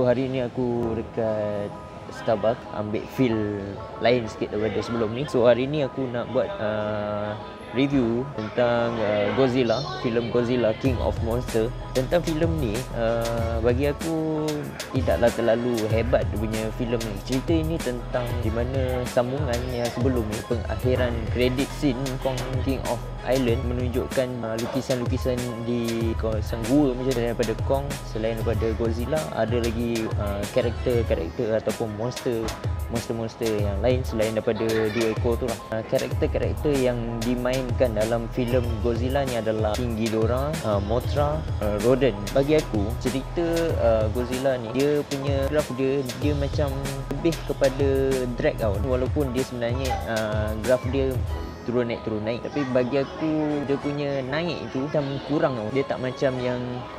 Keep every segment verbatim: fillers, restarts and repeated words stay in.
So hari ni aku dekat Starbucks ambil feel lain sikit daripada sebelum ni. So hari ni aku nak buat uh, review tentang uh, Godzilla, filem Godzilla King of Monster. Tentang filem ni uh, bagi aku tidaklah terlalu hebat dia punya filem ni. Cerita ini tentang di mana sambungan yang sebelum ni, pengakhiran credit scene Kong King of Island menunjukkan uh, lukisan-lukisan di kawasan gua macam daripada Kong. Selain daripada Godzilla, ada lagi uh, karakter-karakter ataupun monster monster-monster yang lain selain daripada dua ekor tu lah. Uh, karakter-karakter yang dimainkan dalam filem Godzilla ni adalah King Ghidorah, uh, Mothra, uh, Rodan. Bagi aku, cerita uh, Godzilla ni, dia punya graf dia dia macam lebih kepada drag tau. Walaupun dia sebenarnya uh, graf dia turun naik turun naik, tapi bagi aku dia punya naik itu macam kurang tau. Dia tak macam yang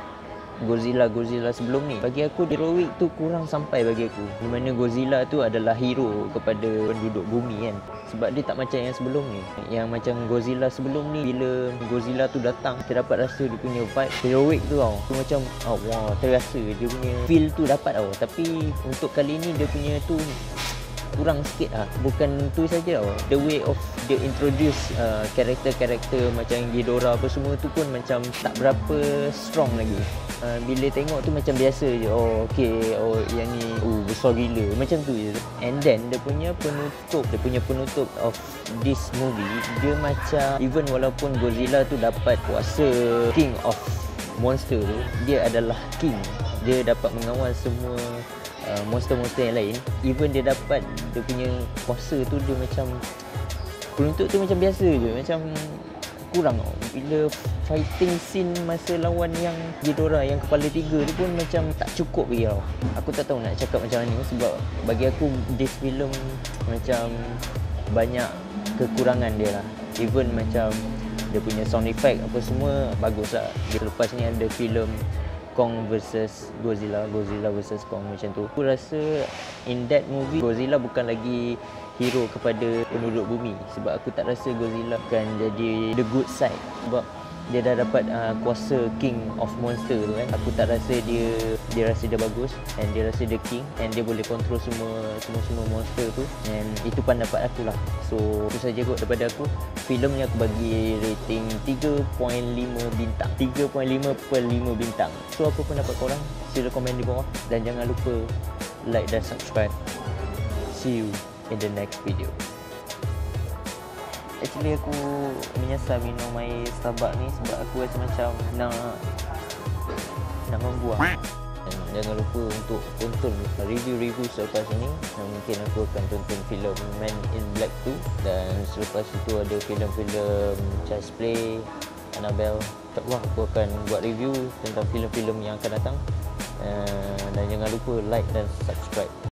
Godzilla Godzilla sebelum ni. Bagi aku heroik tu kurang sampai bagi aku. Di mana Godzilla tu adalah hero kepada penduduk bumi kan. Sebab dia tak macam yang sebelum ni. Yang macam Godzilla sebelum ni, bila Godzilla tu datang, kita dapat rasa dia punya vibe heroik tu tau. Tu macam oh, wow, terasa dia punya feel tu dapat tau. Tapi untuk kali ni dia punya tu kurang sikit lah. Bukan tu saja tau, the way of dia introduce uh, karakter-karakter macam Ghidorah apa semua tu pun macam tak berapa strong lagi. Uh, bila tengok tu macam biasa je. Oh okay, oh yang ni uh, besar gila, macam tu je. And then dia punya penutup, dia punya penutup of this movie, dia macam even walaupun Godzilla tu dapat kuasa King of Monster tu, dia adalah king, dia dapat mengawal semua Uh, monster-monster yang lain. Even dia dapat dia punya kuasa tu, dia macam penuntut tu macam biasa je, macam kurang tau. Bila fighting scene masa lawan yang Ghidorah yang kepala tiga tu pun macam tak cukup lagi tau. Aku tak tahu nak cakap macam mana, sebab bagi aku this film macam banyak kekurangan dia lah. Even macam dia punya sound effect apa semua bagus lah. Lepas ni ada filem Kong versus Godzilla, Godzilla versus Kong macam tu. Aku rasa in that movie Godzilla bukan lagi hero kepada penduduk bumi, sebab aku tak rasa Godzilla akan jadi the good side, sebab dia dah dapat uh, kuasa King of Monster tu kan. Aku tak rasa dia dia rasa dia bagus, and dia rasa dia king, and dia boleh control semua semua semua monster tu, and itu pendapat aku lah. So itu saja kot daripada aku. Filem ni aku bagi rating tiga perpuluhan lima bintang, tiga perpuluhan lima per lima bintang. So apa pendapat korang? Sila komen di bawah, dan jangan lupa like dan subscribe. See you in the next video. Actually aku menyesal minum air Starbucks ni, sebab aku rasa macam nak nak membuang. Dan jangan lupa untuk tonton review-review selepas ini. Dan mungkin aku akan tonton filem Man in Black two, dan selepas itu ada filem-filem Child's Play, Annabelle. InsyaAllah aku akan buat review tentang filem-filem yang akan datang. Dan jangan lupa like dan subscribe.